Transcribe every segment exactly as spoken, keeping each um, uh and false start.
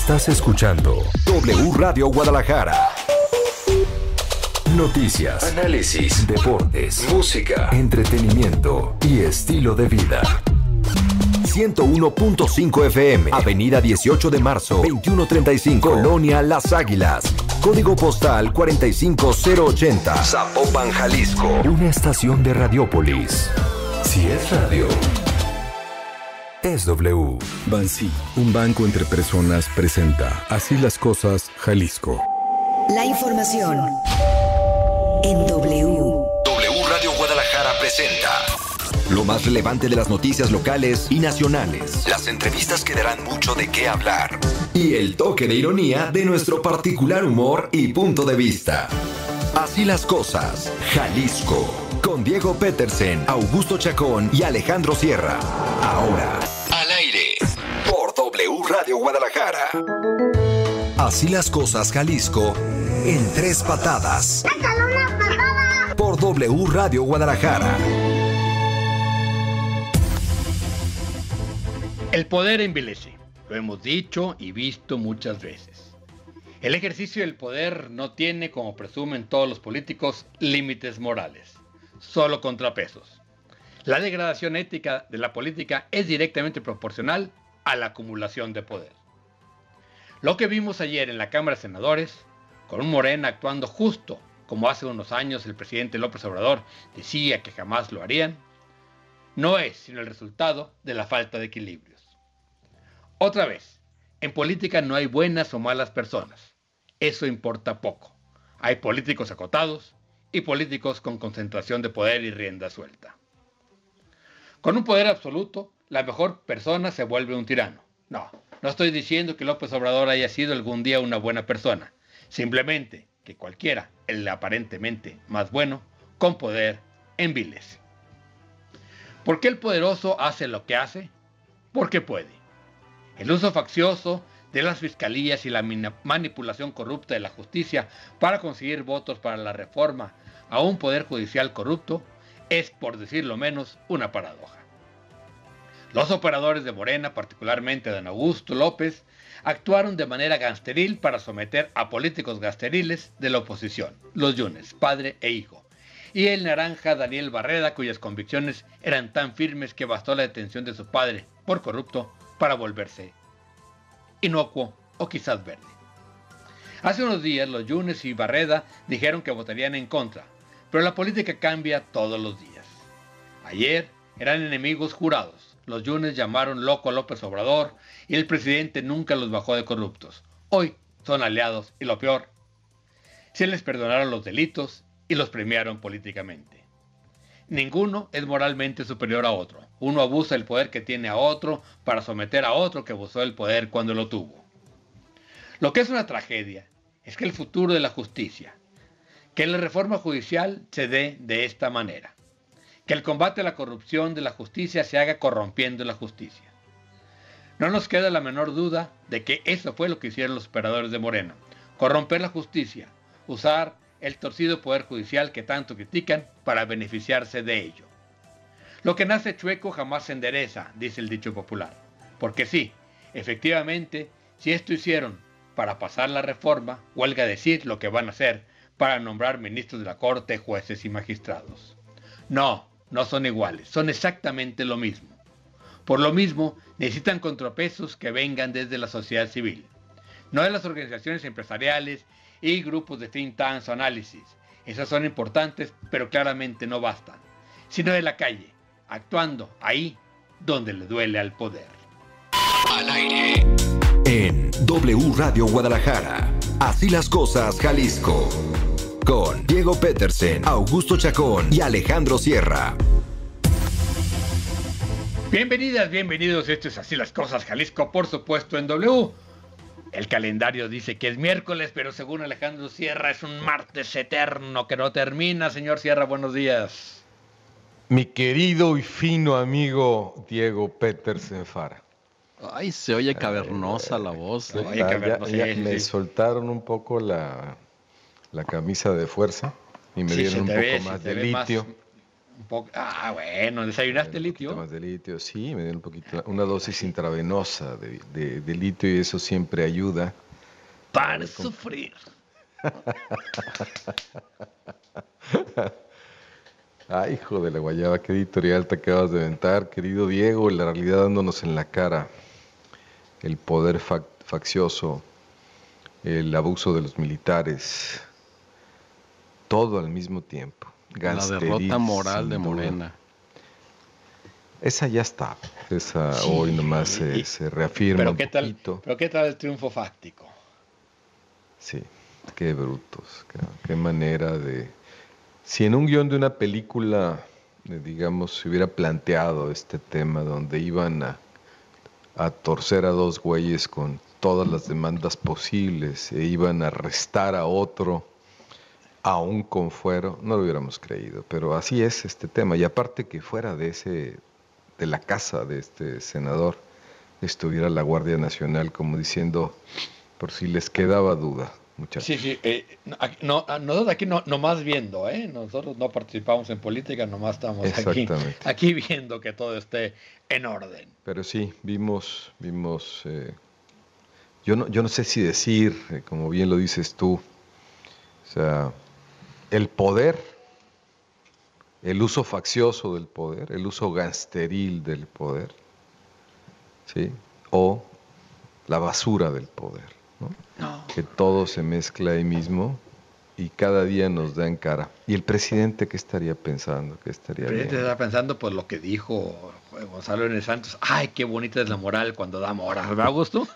Estás escuchando W Radio Guadalajara. Noticias, análisis, deportes, música, entretenimiento y estilo de vida. ciento uno punto cinco F M, Avenida dieciocho de marzo, veintiuno treinta y cinco, Colonia Las Águilas. Código postal cuarenta y cinco cero ochenta, Zapopan, Jalisco. Una estación de Radiópolis. Si es radio, es W. Bansi, un banco entre personas, presenta Así las Cosas, Jalisco. La información en W. W Radio Guadalajara presenta lo más relevante de las noticias locales y nacionales. Las entrevistas que darán mucho de qué hablar. Y el toque de ironía de nuestro particular humor y punto de vista. Así las Cosas, Jalisco. Con Diego Petersen, Augusto Chacón y Alejandro Sierra. Ahora, al aire, por W Radio Guadalajara. Así las Cosas, Jalisco, en tres patadas. ¡Échale una patada! Por W Radio Guadalajara. El poder envilece, lo hemos dicho y visto muchas veces. El ejercicio del poder no tiene, como presumen todos los políticos, límites morales, solo contrapesos. La degradación ética de la política es directamente proporcional a la acumulación de poder. Lo que vimos ayer en la Cámara de Senadores, con un Morena actuando justo como hace unos años el presidente López Obrador decía que jamás lo harían, no es sino el resultado de la falta de equilibrios. Otra vez, en política no hay buenas o malas personas. Eso importa poco. Hay políticos acotados y políticos con concentración de poder y rienda suelta. Con un poder absoluto, la mejor persona se vuelve un tirano. No, no estoy diciendo que López Obrador haya sido algún día una buena persona. Simplemente que cualquiera, el aparentemente más bueno, con poder, envilece. ¿Por qué el poderoso hace lo que hace? Porque puede. El uso faccioso de las fiscalías y la manipulación corrupta de la justicia para conseguir votos para la reforma a un poder judicial corrupto es, por decirlo menos, una paradoja. Los operadores de Morena, particularmente don Augusto López, actuaron de manera gangsteril para someter a políticos gangsteriles de la oposición, los Yunes, padre e hijo, y el naranja Daniel Barreda, cuyas convicciones eran tan firmes que bastó la detención de su padre por corrupto para volverse inocuo o quizás verde. Hace unos días los Yunes y Barreda dijeron que votarían en contra, pero la política cambia todos los días. Ayer eran enemigos jurados, los Yunes llamaron loco a López Obrador y el presidente nunca los bajó de corruptos. Hoy son aliados y lo peor, se les perdonaron los delitos y los premiaron políticamente. Ninguno es moralmente superior a otro. Uno abusa el poder que tiene a otro para someter a otro que abusó del poder cuando lo tuvo. Lo que es una tragedia es que el futuro de la justicia, que la reforma judicial se dé de esta manera, que el combate a la corrupción de la justicia se haga corrompiendo la justicia. No nos queda la menor duda de que eso fue lo que hicieron los operadores de Morena, corromper la justicia, usar el torcido poder judicial que tanto critican para beneficiarse de ello. Lo que nace chueco jamás se endereza, dice el dicho popular. Porque sí, efectivamente, si esto hicieron para pasar la reforma, huelga decir lo que van a hacer para nombrar ministros de la Corte, jueces y magistrados. No, no son iguales, son exactamente lo mismo. Por lo mismo, necesitan contrapesos que vengan desde la sociedad civil, no de las organizaciones empresariales y grupos de think tanks o análisis. Esas son importantes, pero claramente no bastan, sino de la calle, actuando ahí donde le duele al poder. Al aire. En W Radio Guadalajara. Así las Cosas, Jalisco. Con Diego Petersen, Augusto Chacón y Alejandro Sierra. Bienvenidas, bienvenidos. Esto es Así las Cosas, Jalisco, por supuesto en W. El calendario dice que es miércoles, pero según Alejandro Sierra es un martes eterno que no termina. Señor Sierra, buenos días. Mi querido y fino amigo Diego Petersen Fara. Ay, se oye cavernosa eh, la voz. ¿eh? Oye, cavernosa, ya, ya sí, me sí. soltaron un poco la, la camisa de fuerza y me Sí, dieron se un te poco ve, más se de te ve más- litio. Un poco. Ah, bueno, ¿desayunaste Un litio? poquito más de litio, sí, me dieron un poquito, una dosis intravenosa de, de, de litio y eso siempre ayuda. Para sufrir. Ay, hijo de la guayaba, qué editorial te acabas de aventar, querido Diego, la realidad dándonos en la cara, el poder fac- faccioso, el abuso de los militares, todo al mismo tiempo. La Gangsteril, derrota moral sin de duda. Morena. Esa ya está, esa Sí. hoy nomás se, se reafirma Pero un qué tal, poquito. pero qué tal el triunfo fáctico. Sí, qué brutos, qué, qué manera de... Si en un guión de una película, eh, digamos, se hubiera planteado este tema donde iban a, a torcer a dos güeyes con todas las demandas posibles e iban a arrestar a otro, aún con fuero, no lo hubiéramos creído. Pero así es este tema. Y aparte que fuera de ese, de la casa de este senador, estuviera la Guardia Nacional como diciendo, por si les quedaba duda, muchachos. Sí, sí. Eh, no, aquí- no, ah, nosotros aquí no, nomás viendo, ¿eh? Nosotros no participamos en política, nomás estamos aquí, Exactamente. aquí viendo que todo esté en orden. Pero sí, vimos, vimos, eh, yo no, yo no sé si decir, eh, como bien lo dices tú, o sea, el poder, el uso faccioso del poder, el uso gangsteril del poder, ¿sí? O la basura del poder, ¿no? No. Que todo se mezcla ahí mismo y cada día nos da en cara. ¿Y el presidente qué estaría pensando? ¿Qué estaría El presidente viendo? está pensando por lo que dijo Gonzalo N. Santos. Ay, qué bonita es la moral cuando da moral. ¿Verdad, Augusto?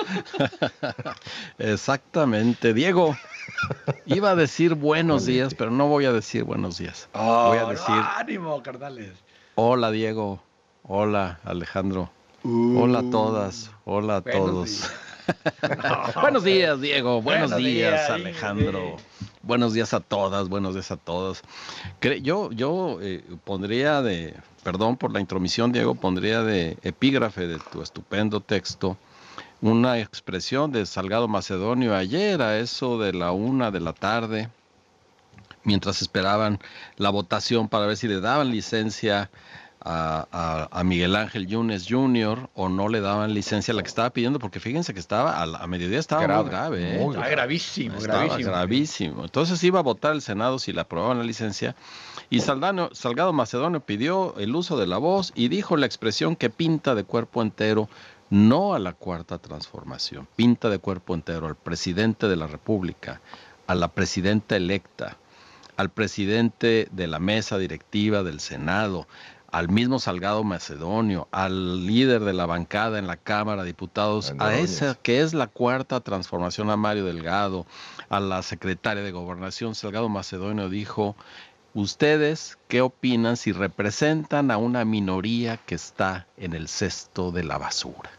Exactamente. Diego, iba a decir buenos Vale. días, pero no voy a decir buenos días. Oh, Voy a no, decir ánimo, carnales. hola Diego, hola Alejandro, hola a todas, hola a Buenos todos. días. Buenos días, Diego. Buenos, Buenos días, días, Alejandro. sí. Buenos días a todas, buenos días a todos. Cre- Yo, yo eh, pondría de, perdón por la intromisión, Diego, pondría de epígrafe de tu estupendo texto una expresión de Salgado Macedonio ayer a eso de la una de la tarde, mientras esperaban la votación para ver si le daban licencia a, a- a Miguel Ángel Yunes junior o no le daban licencia a la que estaba pidiendo, porque fíjense que estaba a, la- a mediodía estaba Grave, muy grave, ¿eh? muy Está gravísimo, Estaba gravísimo. gravísimo. Entonces iba a votar el Senado si le aprobaban la licencia y Saldano- Salgado Macedonio pidió el uso de la voz y dijo la expresión que pinta de cuerpo entero no a la cuarta transformación, pinta de cuerpo entero al presidente de la República, a la presidenta electa, al presidente de la mesa directiva del Senado, al mismo Salgado Macedonio, al líder de la bancada en la Cámara de Diputados, a esa que es la cuarta transformación, a Mario Delgado, a la secretaria de Gobernación, Salgado Macedonio dijo, ¿ustedes qué opinan si representan a una minoría que está en el cesto de la basura?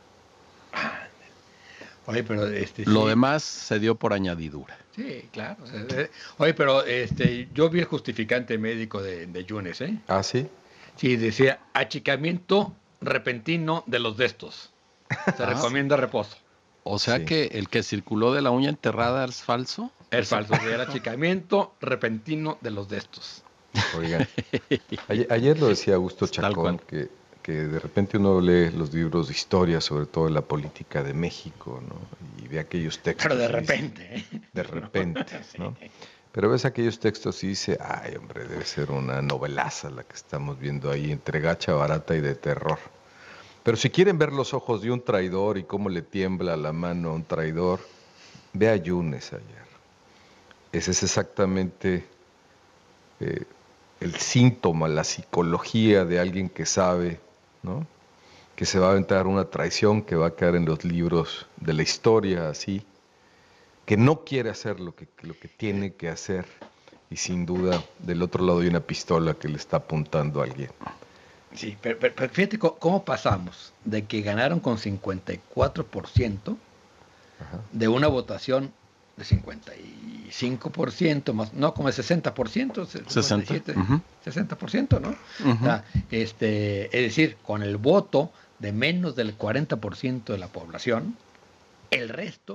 Oye, pero este Lo sí. demás se dio por añadidura. Sí, claro. o sea, eh, Oye, pero este, yo vi el justificante médico de, de Yunes, ¿eh? ¿Ah, sí? Sí, decía achicamiento repentino de los de estos. Se Ah. recomienda reposo. O sea Sí. que el que circuló de la uña enterrada es falso. Es falso, sí, el achicamiento repentino de los de estos. Oigan, ayer, ayer lo decía Augusto Tal Chacón, cual. que, que de repente uno lee los libros de historia, sobre todo de la política de México, ¿no? Y ve aquellos textos. Pero de y dice- repente, ¿eh? De repente, Sí. ¿no? Pero ves aquellos textos y dice, ay, hombre, debe ser una novelaza la que estamos viendo ahí, entre gacha, barata y de terror. Pero si quieren ver los ojos de un traidor y cómo le tiembla la mano a un traidor, ve a Yunes ayer. Ese es exactamente eh, el síntoma, la psicología de alguien que sabe, ¿no? Que se va a aventar una traición que va a caer en los libros de la historia, así, que no quiere hacer lo que, lo que tiene que hacer y sin duda del otro lado hay una pistola que le está apuntando a alguien. Sí, pero, pero- pero fíjate co- cómo pasamos de que ganaron con cincuenta y cuatro por ciento Ajá. de una votación de cincuenta y cinco por ciento más, no, como el sesenta por ciento, se- sesenta, cincuenta y siete, ujú. sesenta por ciento, ¿no? Ujú. O sea, este, es decir, con el voto de menos del cuarenta por ciento de la población, el resto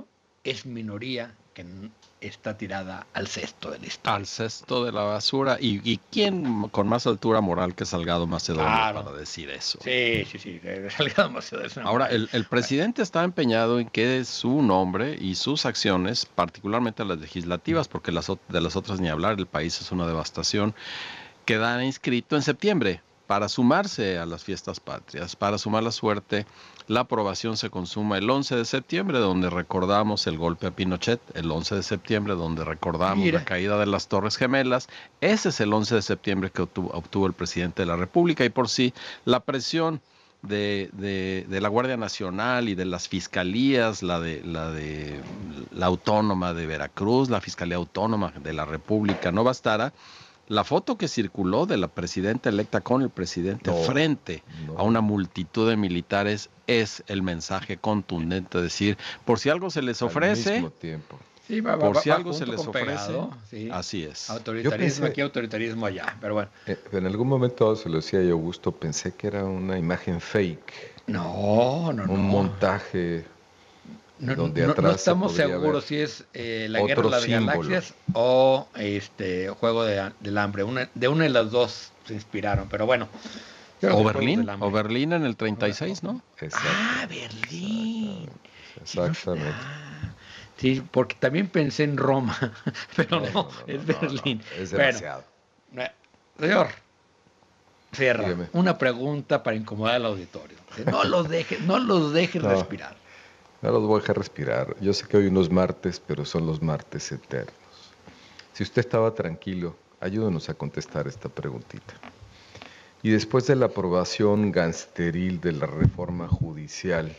es minoría que está tirada al cesto de la historia. Al cesto de la basura. ¿Y, y quién con más altura moral que Salgado Macedonio claro. para decir eso? Sí, sí, sí. Salgado Macedonio. Ahora, el, el presidente está empeñado en que su nombre y sus acciones, particularmente las legislativas, porque las, de las otras ni hablar, el país es una devastación, quedará inscrito en septiembre para sumarse a las fiestas patrias, para sumar la suerte. La aprobación se consuma el once de septiembre, donde recordamos el golpe a Pinochet, el once de septiembre, donde recordamos Mira. la caída de las Torres Gemelas. Ese es el once de septiembre que obtuvo, obtuvo el presidente de la República, y por sí la presión de, de, de la Guardia Nacional y de las fiscalías, la de, la de la Autónoma de Veracruz, la Fiscalía Autónoma de la República, no bastara. La foto que circuló de la presidenta electa con el presidente no, frente no. a una multitud de militares es el mensaje contundente, decir, por si algo se les ofrece, al mismo tiempo. Sí, va, por va, si va algo se les ofrece, pegado, sí. así es. Autoritarismo pensé, aquí, autoritarismo allá, pero bueno. Eh, en algún momento, se lo decía yo, Augusto, pensé que era una imagen fake. No, no, no. Un montaje... No, donde atrás no, no estamos seguros si es eh, la Guerra de las símbolo. Galaxias o este Juego de, del Hambre. Una, de una de las dos se inspiraron, pero bueno. O Berlín, o Berlín en el treinta y seis, ¿no? Ah, Berlín. Exactamente. Sí, porque también pensé en Roma, pero no, no, no, no es no, Berlín. No, es demasiado. Bueno, señor, cierra. Dígame. Una pregunta para incomodar al auditorio. No los dejes, no los dejes no. respirar. No los voy a dejar respirar. Yo sé que hoy no es martes, pero son los martes eternos. Si usted estaba tranquilo, ayúdenos a contestar esta preguntita. Y después de la aprobación gangsteril de la reforma judicial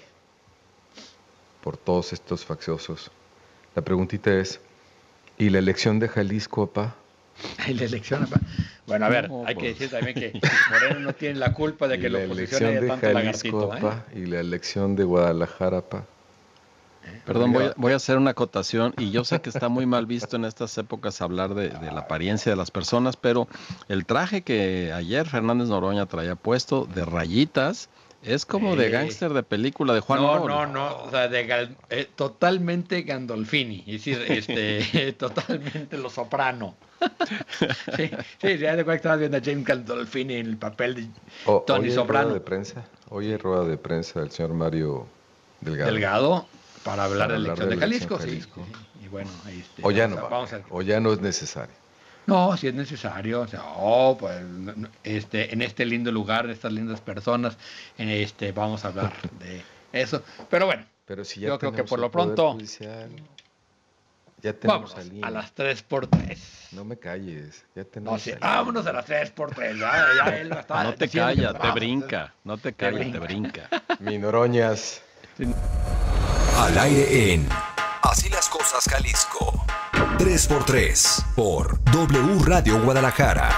por todos estos facciosos, la preguntita es, ¿y la elección de Jalisco, papá? ¿Y la elección, papá? Bueno, a ver, no, hay pues. que decir también que Moreno no tiene la culpa de que la oposición haya tanto lagartito. ¿eh? ¿Y la elección de Guadalajara, papá? Perdón, voy a, voy a hacer una acotación, y yo sé que está muy mal visto en estas épocas hablar de, de la apariencia de las personas, pero el traje que ayer Fernández Noroña traía puesto de rayitas es como eh, de gángster de película de Juan No, Orol. no, no, o sea, de gal, eh, totalmente Gandolfini, es decir, este, totalmente Lo Soprano. Sí, sí, ya de cuenta estabas viendo a James Gandolfini en el papel de o, Tony hoy Soprano. Rueda de prensa, hoy hay rueda de prensa del señor Mario Delgado. Delgado. Para hablar para de la elección de, de Jalisco, Jalisco. Sí, sí. Y bueno, este, o ya no a, va, vamos a, o ya no es necesario. No, si es necesario, o sea, oh, pues, este, en este lindo lugar, de estas lindas personas, en este, vamos a hablar de eso. Pero bueno, Pero si ya yo creo que por lo pronto, judicial, ya tenemos vámonos a las tres por tres. No me calles, ya tenemos no, sí, vámonos a las tres por tres. Ya, ya él está no te callas, te brinca, no te callas, te brinca. Mi Noroñas. Sí. Al aire en Así las Cosas Jalisco. tres por tres por W Radio Guadalajara.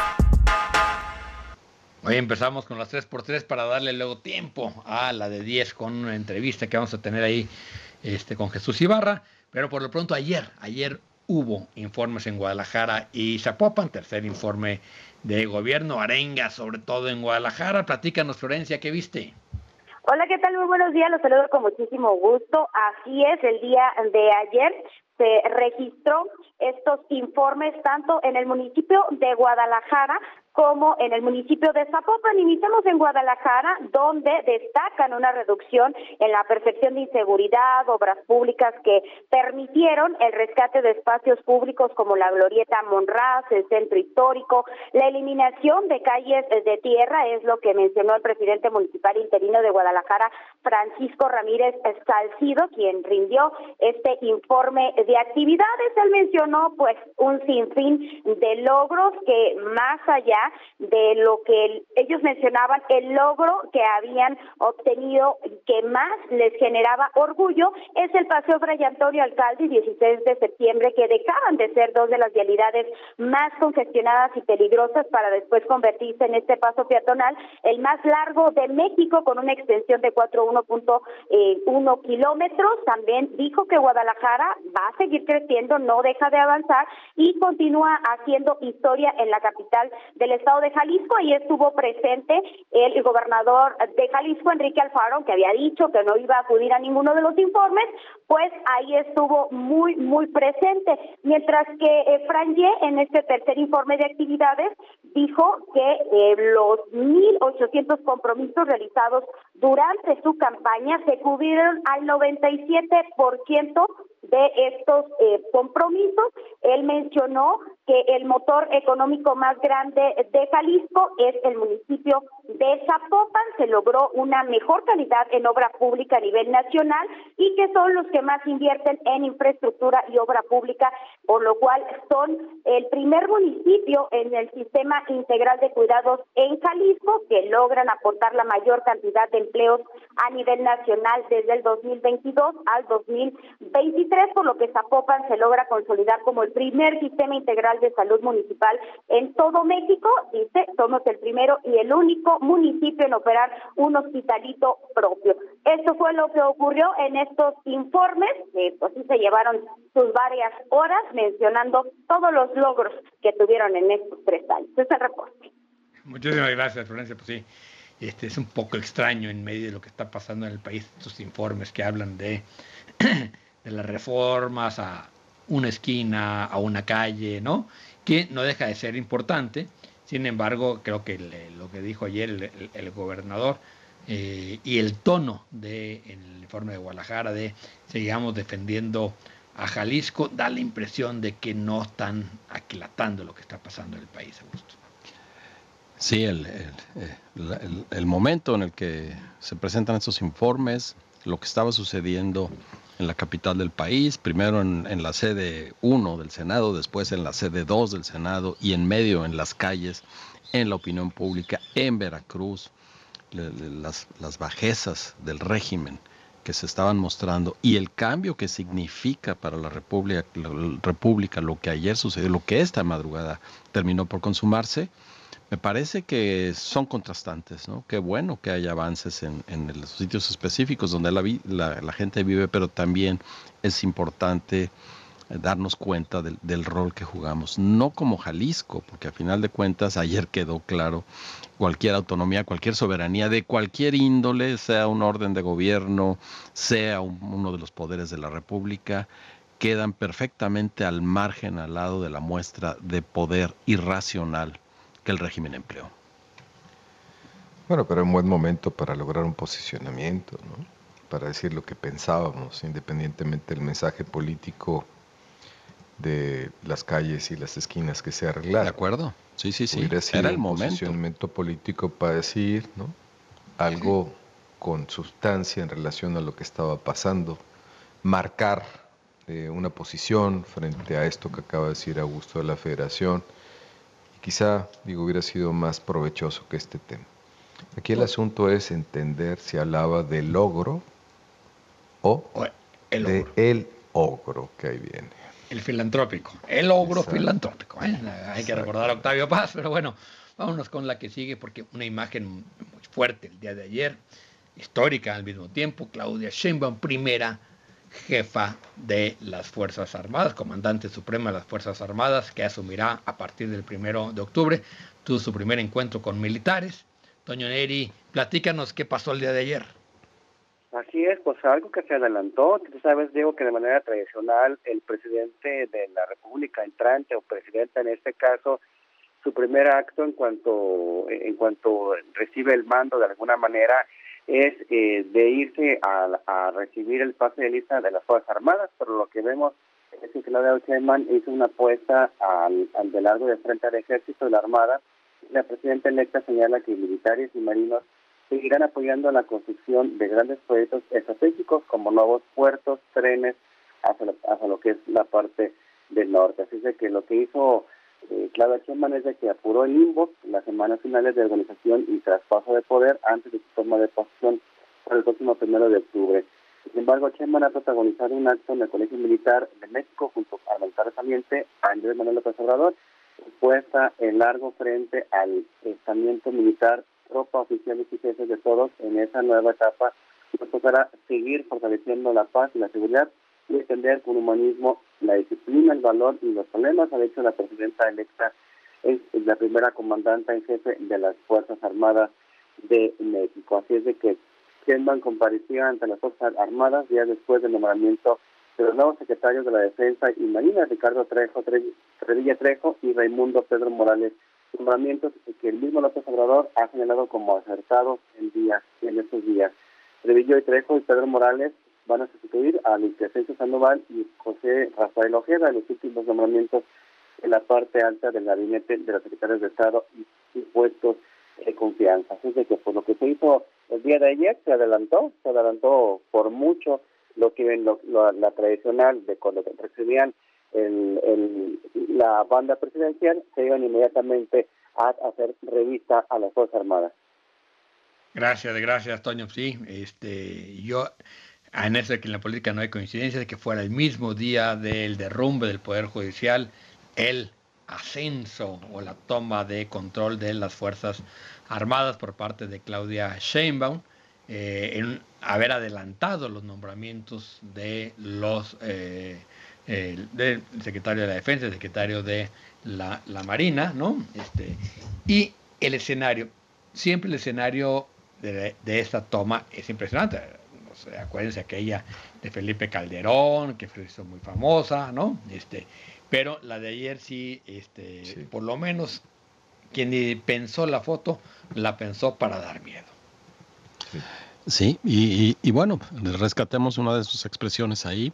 Hoy empezamos con las tres por tres para darle luego tiempo a la de diez con una entrevista que vamos a tener ahí este, con Jesús Ibarra. Pero por lo pronto ayer, ayer hubo informes en Guadalajara y Zapopan, tercer informe de gobierno, arenga sobre todo en Guadalajara. Platícanos, Florencia, ¿qué viste? Hola, ¿qué tal? Muy buenos días, los saludo con muchísimo gusto. Así es, el día de ayer se registró estos informes tanto en el municipio de Guadalajara como en el municipio de Zapopan. Iniciamos en Guadalajara, donde destacan una reducción en la percepción de inseguridad, obras públicas que permitieron el rescate de espacios públicos como la Glorieta Monraz, el Centro Histórico, la eliminación de calles de tierra, es lo que mencionó el presidente municipal interino de Guadalajara, Francisco Ramírez Salcido, quien rindió este informe de actividades. Él mencionó pues un sinfín de logros que, más allá de lo que ellos mencionaban, el logro que habían obtenido que más les generaba orgullo es el Paseo Fray Antonio Alcalde, dieciséis de septiembre, que dejaban de ser dos de las vialidades más congestionadas y peligrosas para después convertirse en este paso peatonal, el más largo de México, con una extensión de cuatro punto uno kilómetros. También dijo que Guadalajara va a seguir creciendo, no deja de avanzar y continúa haciendo historia en la capital del estado de Jalisco. Ahí estuvo presente el gobernador de Jalisco, Enrique Alfaro, que había dicho que no iba a acudir a ninguno de los informes, pues ahí estuvo muy, muy presente. Mientras que eh, Franje, en este tercer informe de actividades, dijo que eh, los mil ochocientos compromisos realizados durante su campaña se cubrieron al noventa y siete por ciento de estos eh, compromisos. Él mencionó que el motor económico más grande de Jalisco es el municipio de Zapopan. Se logró una mejor calidad en obra pública a nivel nacional y que son los que más invierten en infraestructura y obra pública, por lo cual son el primer municipio en el sistema integral de cuidados en Jalisco que logran aportar la mayor cantidad de empleos a nivel nacional desde el dos mil veintidós al dos mil veintitrés, por lo que Zapopan se logra consolidar como el primer sistema integral de salud municipal en todo México. Dice, somos el primero y el único municipio en operar un hospitalito propio. Esto fue lo que ocurrió en estos informes, que pues sí se llevaron sus varias horas mencionando todos los logros que tuvieron en estos tres años. Ese es el reporte. Muchísimas gracias, Florencia. Pues sí, este es un poco extraño en medio de lo que está pasando en el país, estos informes que hablan de, de las reformas a una esquina, a una calle, ¿no? Que no deja de ser importante. Sin embargo, creo que el, lo que dijo ayer el, el, el gobernador eh, y el tono del informe de Guadalajara de sigamos defendiendo a Jalisco, da la impresión de que no están aquilatando lo que está pasando en el país, Augusto. Sí, el, el, el, el momento en el que se presentan estos informes, lo que estaba sucediendo en la capital del país, primero en, en la sede uno del Senado, después en la sede dos del Senado y en medio en las calles, en la opinión pública, en Veracruz, le, le, las, las bajezas del régimen que se estaban mostrando y el cambio que significa para la República, la República lo que ayer sucedió, lo que esta madrugada terminó por consumarse, me parece que son contrastantes, ¿no? Qué bueno que haya avances en, en los sitios específicos donde la, la, la gente vive, pero también es importante darnos cuenta del, del rol que jugamos. No como Jalisco, porque a final de cuentas ayer quedó claro, cualquier autonomía, cualquier soberanía de cualquier índole, sea un orden de gobierno, sea un, uno de los poderes de la República, quedan perfectamente al margen, al lado de la muestra de poder irracional que el régimen empleó. Bueno, pero un buen momento para lograr un posicionamiento, ¿no? Para decir lo que pensábamos, independientemente del mensaje político de las calles y las esquinas que se arreglaron. De acuerdo, sí, sí, sí. Hubiera sido Era el un momento. posicionamiento político para decir, ¿no? Algo con sustancia en relación a lo que estaba pasando, marcar eh, una posición frente a esto que acaba de decir Augusto de la Federación. Quizá, digo, hubiera sido más provechoso que este tema. Aquí el asunto es entender si hablaba del logro o, o el de ogro. el ogro que ahí viene. El filantrópico, el ogro Exacto. filantrópico. ¿eh? Hay Exacto. que recordar a Octavio Paz, pero bueno, vámonos con la que sigue, porque una imagen muy fuerte el día de ayer, histórica al mismo tiempo, Claudia Sheinbaum, primera jefa de las Fuerzas Armadas, comandante suprema de las Fuerzas Armadas, que asumirá a partir del primero de octubre, tuvo su primer encuentro con militares. Toño Neri, platícanos qué pasó el día de ayer. Así es, pues algo que se adelantó. Tú sabes, Diego, que de manera tradicional el presidente de la República entrante, o presidenta en este caso, su primer acto en cuanto en cuanto recibe el mando de alguna manera es eh, de irse a, a recibir el pase de lista de las Fuerzas Armadas, pero lo que vemos es que Claudia Sheinbaum hizo una apuesta al, al de largo de frente al Ejército de la Armada. La presidenta electa señala que militares y marinos seguirán apoyando la construcción de grandes proyectos estratégicos como nuevos puertos, trenes, hacia lo, hacia lo que es la parte del norte. Así es que lo que hizo eh, Claudia Sheinbaum es de que apuró el limbo en las semanas finales de organización y traspaso de poder antes de su toma de posesión para el próximo primero de octubre. Sin embargo, Sheinbaum ha protagonizado un acto en el Colegio Militar de México junto a militar saliente Andrés Manuel López Obrador, puesta en largo frente al estamento militar, tropa, oficiales y jefes de todos en esa nueva etapa. Nos tocará seguir fortaleciendo la paz y la seguridad y entender con humanismo la disciplina, el valor y los problemas. Ha dicho la presidenta electa, es la primera comandante en jefe de las Fuerzas Armadas de México. Así es de que Sheinbaum compareció ante las Fuerzas Armadas días después del nombramiento de los nuevos secretarios de la Defensa y Marina, Ricardo Trejo, Trevilla Trejo y Raimundo Pedro Morales, nombramientos que el mismo López Obrador ha señalado como acertados en días, en estos días. Trevillo y Trejo y Pedro Morales van a sustituir a Luis Crescencio Sandoval y José Rafael Ojeda en los últimos nombramientos en la parte alta del gabinete de los secretarios de Estado y, y puestos de confianza. Así que por lo que se hizo el día de ayer, se adelantó, se adelantó por mucho lo que lo, lo, la tradicional de cuando recibían el, el, la banda presidencial, se iban inmediatamente a, a hacer revista a las Fuerzas Armadas. Gracias, gracias, Toño. Sí, este, yo en eso de que en la política no hay coincidencia, de que fuera el mismo día del derrumbe del Poder Judicial, el ascenso o la toma de control de las Fuerzas Armadas por parte de Claudia Sheinbaum, eh, en haber adelantado los nombramientos de los eh, eh, del secretario de la Defensa, el secretario de la, la Marina, ¿no? Este, y el escenario, siempre el escenario de, de esta toma es impresionante. O sea, acuérdense aquella de Felipe Calderón, que fue muy famosa, ¿no? Este, pero la de ayer sí, este, sí. Por lo menos quien pensó la foto, la pensó para dar miedo. Sí, sí y, y, y bueno, rescatemos una de sus expresiones ahí,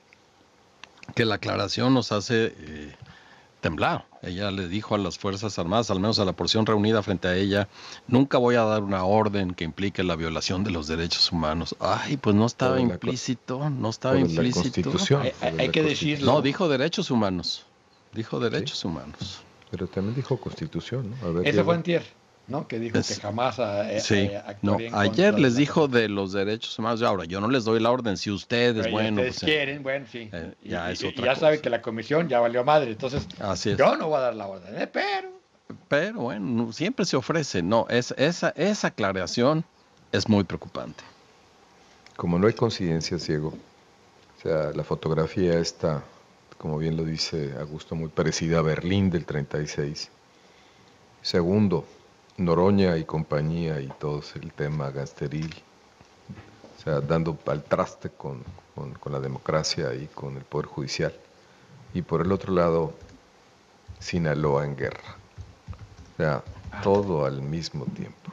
que la aclaración nos hace eh, temblar. Ella le dijo a las Fuerzas Armadas, al menos a la porción reunida frente a ella, nunca voy a dar una orden que implique la violación de los derechos humanos. Ay, pues no estaba implícito, no estaba implícito. Hay, hay, hay que decirlo. No, dijo derechos humanos. Dijo derechos sí. humanos. Pero también dijo Constitución, ¿no? A ver, Ese Diego. fue antier, ¿no? Que dijo es, que jamás eh, sí. eh, no, ayer les dijo de los derechos humanos. Ahora, yo no les doy la orden. Si ustedes, pero bueno... ustedes pues, quieren, bueno, sí. Eh, ya y, es y, otra y ya cosa. saben que la comisión ya valió madre. Entonces, Así es. yo no voy a dar la orden, ¿eh? Pero... Pero, bueno, siempre se ofrece. No, es, esa, esa aclaración es muy preocupante. Como no hay coincidencias, Diego. O sea, la fotografía está... como bien lo dice Augusto, muy parecida a Berlín del treinta y seis. Segundo, Noroña y compañía y todo el tema gasteril, o sea, dando al traste con, con, con la democracia y con el Poder Judicial. Y por el otro lado, Sinaloa en guerra. O sea, ah. todo al mismo tiempo.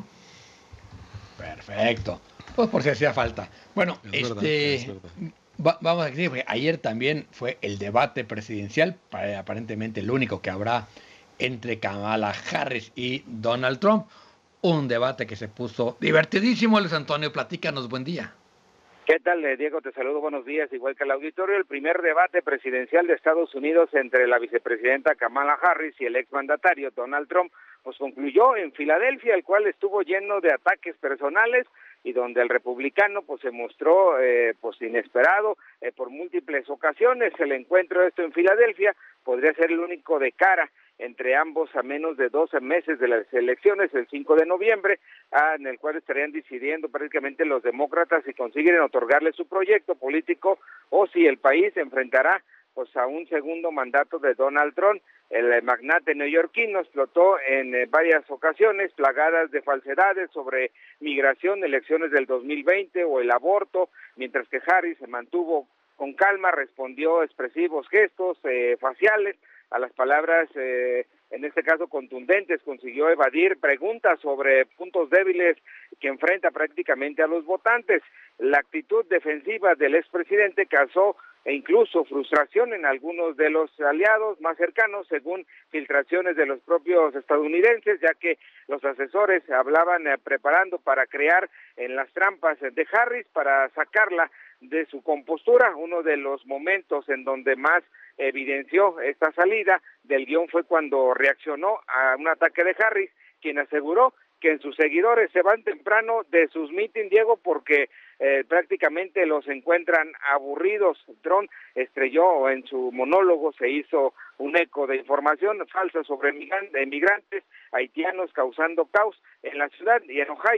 Perfecto. Pues por si hacía falta. Bueno, es este... Verdad, es verdad. Va, vamos a decir, porque ayer también fue el debate presidencial, aparentemente el único que habrá entre Kamala Harris y Donald Trump. Un debate que se puso divertidísimo. Luis Antonio, platícanos, buen día. ¿Qué tal, Diego? Te saludo, buenos días. Igual que al auditorio, el primer debate presidencial de Estados Unidos entre la vicepresidenta Kamala Harris y el exmandatario Donald Trump, pues concluyó en Filadelfia, el cual estuvo lleno de ataques personales y donde el republicano pues se mostró eh, pues inesperado eh, por múltiples ocasiones. El encuentro esto en Filadelfia podría ser el único de cara entre ambos a menos de doce meses de las elecciones, el cinco de noviembre, ah, en el cual estarían decidiendo prácticamente los demócratas si consiguen otorgarle su proyecto político o si el país se enfrentará pues a un segundo mandato de Donald Trump. El magnate neoyorquino explotó en eh, varias ocasiones plagadas de falsedades sobre migración, elecciones del dos mil veinte o el aborto, mientras que Harris se mantuvo con calma, respondió expresivos gestos eh, faciales a las palabras, eh, en este caso contundentes, consiguió evadir preguntas sobre puntos débiles que enfrenta prácticamente a los votantes. La actitud defensiva del expresidente causó e incluso frustración en algunos de los aliados más cercanos, según filtraciones de los propios estadounidenses, ya que los asesores hablaban eh, preparando para crear en las trampas de Harris para sacarla de su compostura. Uno de los momentos en donde más evidenció esta salida del guión fue cuando reaccionó a un ataque de Harris, quien aseguró que en sus seguidores se van temprano de sus mítines, Diego, porque eh, prácticamente los encuentran aburridos. Trump estrelló en su monólogo, se hizo un eco de información falsa sobre emigrantes haitianos causando caos en la ciudad y en Ohio.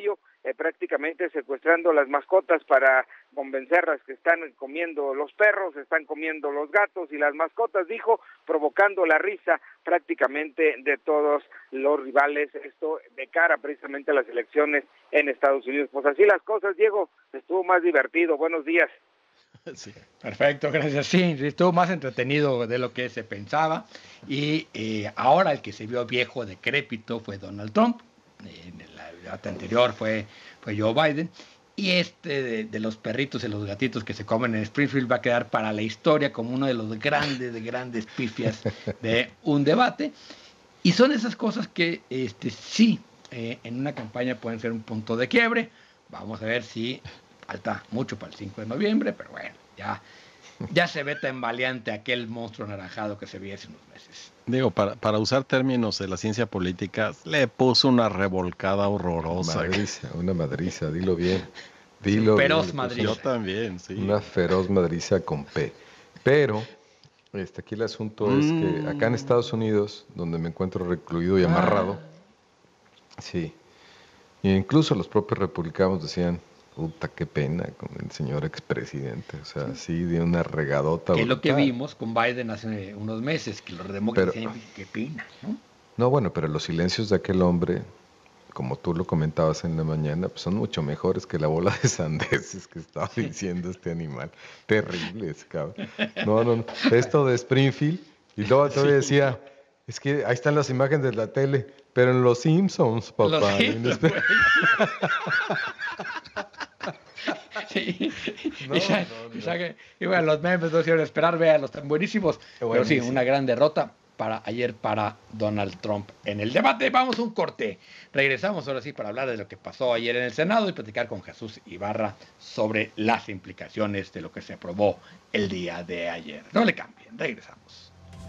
eh, prácticamente secuestrando las mascotas para convencerlas que están comiendo los perros, están comiendo los gatos y las mascotas, dijo, provocando la risa prácticamente de todos los rivales, esto de cara precisamente a las elecciones en Estados Unidos. Pues así las cosas, Diego, estuvo más divertido. Buenos días. Sí. Perfecto, gracias. Sí, estuvo más entretenido de lo que se pensaba y eh, ahora el que se vio viejo, decrépito, fue Donald Trump. En la debate anterior fue, fue Joe Biden. Y este de, de los perritos y los gatitos que se comen en Springfield va a quedar para la historia como uno de los grandes, grandes pifias de un debate. Y son esas cosas que este, sí, eh, en una campaña pueden ser un punto de quiebre. Vamos a ver si falta mucho para el cinco de noviembre, pero bueno, ya, ya se ve tan valiente aquel monstruo anaranjado que se vio hace unos meses. Digo, para, para usar términos de la ciencia política, le puso una revolcada horrorosa. Madriza, una madriza, dilo bien. Dilo feroz bien, madriza. Yo también, sí. Una feroz madriza con P. Pero, este, aquí el asunto mm. es que acá en Estados Unidos, donde me encuentro recluido y amarrado, ah. sí, e incluso los propios republicanos decían, puta, qué pena con el señor expresidente, o sea, sí, de una regadota. Que es lo que vimos con Biden hace unos meses, que los demócratas decían, qué pena, ¿no? No, bueno, pero los silencios de aquel hombre, como tú lo comentabas en la mañana, pues son mucho mejores que la bola de sandeces que estaba diciendo este animal. Terribles, cabrón. No, no, no. Esto de Springfield, y luego todavía decía, es que ahí están las imágenes de la tele, pero en Los Simpsons, papá. Los Simpsons, sí. No, y, ya, no, no. Ya que, y bueno, los memes no hicieron esperar, véanlos, están buenísimos. Pero sí, una gran derrota para ayer para Donald Trump en el debate. Vamos a un corte. Regresamos ahora sí para hablar de lo que pasó ayer en el Senado y platicar con Jesús Ibarra sobre las implicaciones de lo que se aprobó el día de ayer. No le cambien, regresamos.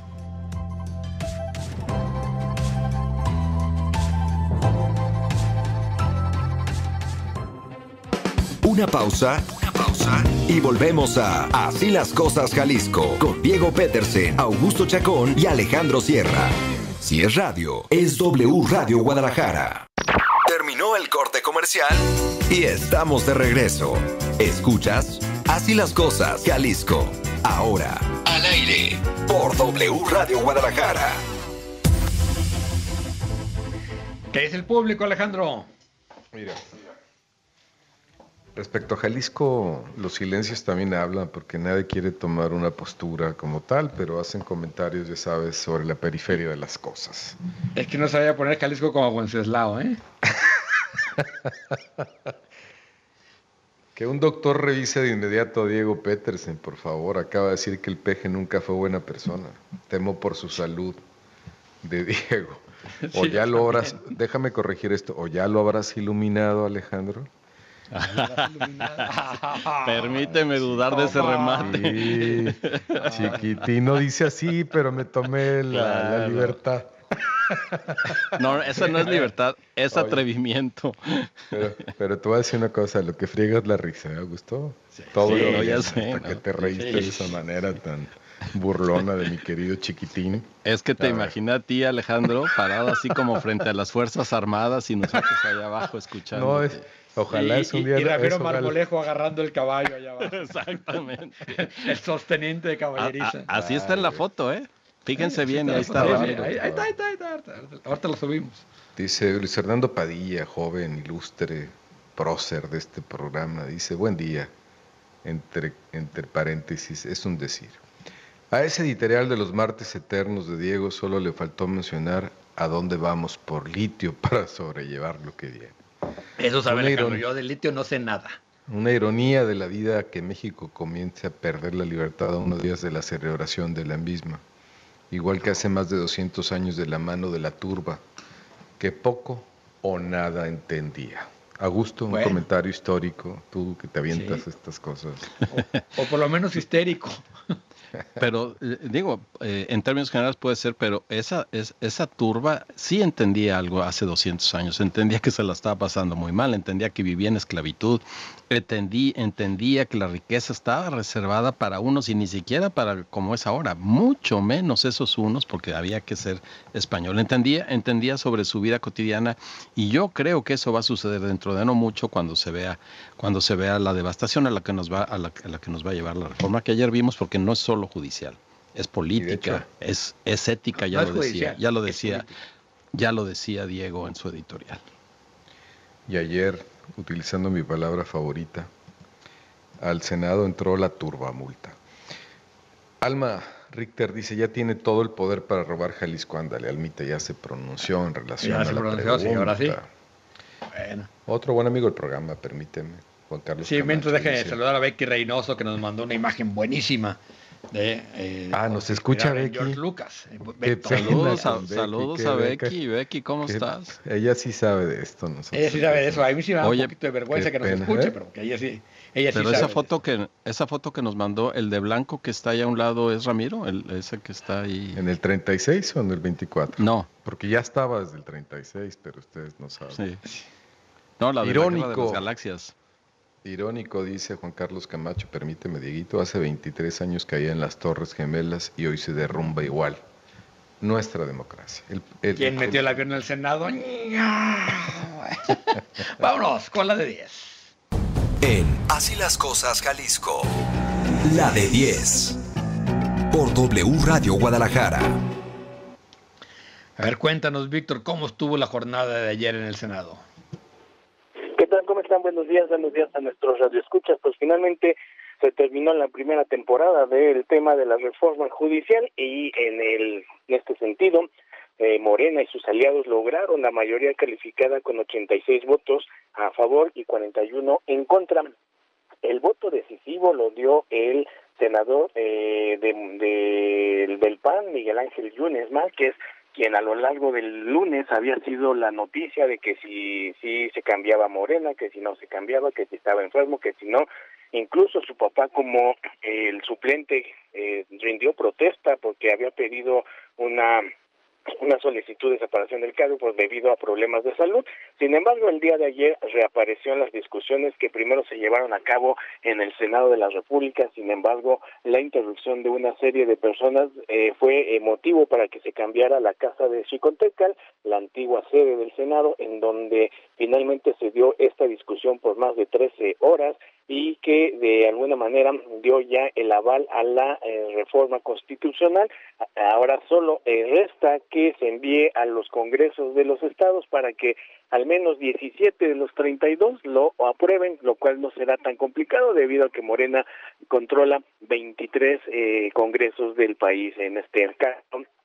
Una pausa, una pausa y volvemos a Así las cosas Jalisco con Diego Petersen, Augusto Chacón y Alejandro Sierra. Si es radio, es W Radio Guadalajara. Terminó el corte comercial y estamos de regreso. Escuchas Así las cosas Jalisco. Ahora, al aire, por W Radio Guadalajara. ¿Qué dice el público, Alejandro? Mira. Respecto a Jalisco, los silencios también hablan porque nadie quiere tomar una postura como tal, pero hacen comentarios, ya sabes, sobre la periferia de las cosas. Es que no sabía poner Jalisco como Wenceslao, ¿eh? Que un doctor revise de inmediato a Diego Petersen, por favor. Acaba de decir que el peje nunca fue buena persona. Temo por su salud de Diego. O sí, ya lo habrás, déjame corregir esto, o ya lo habrás iluminado, Alejandro. Permíteme dudar sí, de ese remate. Sí, chiquitino dice así, pero me tomé la, claro. la libertad. No, esa no es libertad, es Oye, atrevimiento. Pero, pero te voy a decir una cosa, lo que friega es la risa, ¿me gustó? Sí, Todo sí, lo ya sé, hasta ¿no? que te reíste sí. de esa manera tan burlona de mi querido chiquitín. Es que te imaginé a ti, Alejandro, parado así como frente a las Fuerzas Armadas y nosotros allá abajo escuchando. No, es... Ojalá y, es un día... Y, y Ramiro Marmolejo agarrando el caballo allá abajo. Exactamente. El sosteniente de caballeriza. A, a, así está en la foto, ¿eh? Fíjense sí, bien, ahí está. Ahí, ahí, ahí, ahí está, ahí está, ahí está. Ahorita lo subimos. Dice Luis Fernando Padilla, joven, ilustre, prócer de este programa. Dice, buen día, entre, entre paréntesis, es un decir. A ese editorial de los martes eternos de Diego solo le faltó mencionar a dónde vamos por litio para sobrellevar lo que viene. Eso sabe Alejandro, yo de litio no sé nada. Una ironía de la vida que México comience a perder la libertad a unos días de la celebración de la misma, igual que hace más de doscientos años de la mano de la turba, que poco o nada entendía. Augusto, un bueno. comentario histórico, tú que te avientas sí. estas cosas. O, o por lo menos histérico. Pero eh, digo, eh, en términos generales puede ser, pero esa, es, esa turba sí entendía algo hace doscientos años, entendía que se la estaba pasando muy mal, entendía que vivía en esclavitud, entendí, entendía que la riqueza estaba reservada para unos y ni siquiera para como es ahora, mucho menos esos unos, porque había que ser español. Entendía, entendía sobre su vida cotidiana, y yo creo que eso va a suceder dentro de no mucho cuando se vea, cuando se vea la devastación a la que nos va, a la, a la que nos va a llevar la reforma que ayer vimos, porque no es solo judicial, es política, hecho, es, es ética, ya no lo decía, judicial, ya lo decía, ya lo decía Diego en su editorial. Y ayer, utilizando mi palabra favorita, al Senado entró la turbamulta. Alma Richter dice, ya tiene todo el poder para robar Jalisco. Ándale, Almita ya se pronunció en relación ya a se la pronunció, pregunta. Sí, ahora sí. Bueno. Otro buen amigo del programa, permíteme, Juan Carlos Sí, Camacho, mientras deje de dice, saludar a Becky Reynoso, que nos mandó una imagen buenísima de... Eh, ah, nos escucha Becky. George Lucas. Qué saludos pena a, Becky, saludos qué a beca, Becky. Becky, ¿cómo qué, estás? Ella sí sabe de esto. Ella sí sabe de eso. A mí sí me da Oye, un poquito de vergüenza que nos pena, escuche, ¿eh? pero que ella sí, ella sí pero sabe esa foto que esa foto que nos mandó, el de blanco que está ahí a un lado, ¿es Ramiro? El, ese que está ahí. ¿En el treinta y seis o en el veinticuatro? No. Porque ya estaba desde el treinta y seis, pero ustedes no saben. Sí. No, la de Irónico. la Guerra de las Galaxias. Irónico, dice Juan Carlos Camacho, permíteme, Dieguito, hace veintitrés años caía en las Torres Gemelas y hoy se derrumba igual. Nuestra democracia. El, el, ¿Quién el, metió el avión en el Senado? Vámonos con la de diez. En Así las Cosas Jalisco, la de diez. Por W Radio Guadalajara. A ver, cuéntanos, Víctor, ¿cómo estuvo la jornada de ayer en el Senado? ¿Qué tal? ¿Cómo están? Buenos días, buenos días a nuestros radioescuchas. Pues finalmente se terminó la primera temporada del tema de la reforma judicial y en, el, en este sentido, eh, Morena y sus aliados lograron la mayoría calificada con ochenta y seis votos a favor y cuarenta y uno en contra. El voto decisivo lo dio el senador eh, de, de, del P A N, Miguel Ángel Yunes Márquez, quien a lo largo del lunes había sido la noticia de que si, si se cambiaba Morena, que si no se cambiaba, que si estaba enfermo, que si no. Incluso su papá, como eh, el suplente, eh, rindió protesta porque había pedido una una solicitud de separación del cargo pues debido a problemas de salud. Sin embargo, el día de ayer reapareció en las discusiones que primero se llevaron a cabo en el Senado de la República. Sin embargo, la interrupción de una serie de personas eh, fue eh, motivo para que se cambiara la casa de Xicoténcatl, la antigua sede del Senado, en donde finalmente se dio esta discusión por más de trece horas y que de alguna manera dio ya el aval a la eh, reforma constitucional. Ahora solo eh, resta que se envíe a los congresos de los estados para que al menos diecisiete de los treinta y dos lo aprueben, lo cual no será tan complicado debido a que Morena controla veintitrés eh, congresos del país en este caso.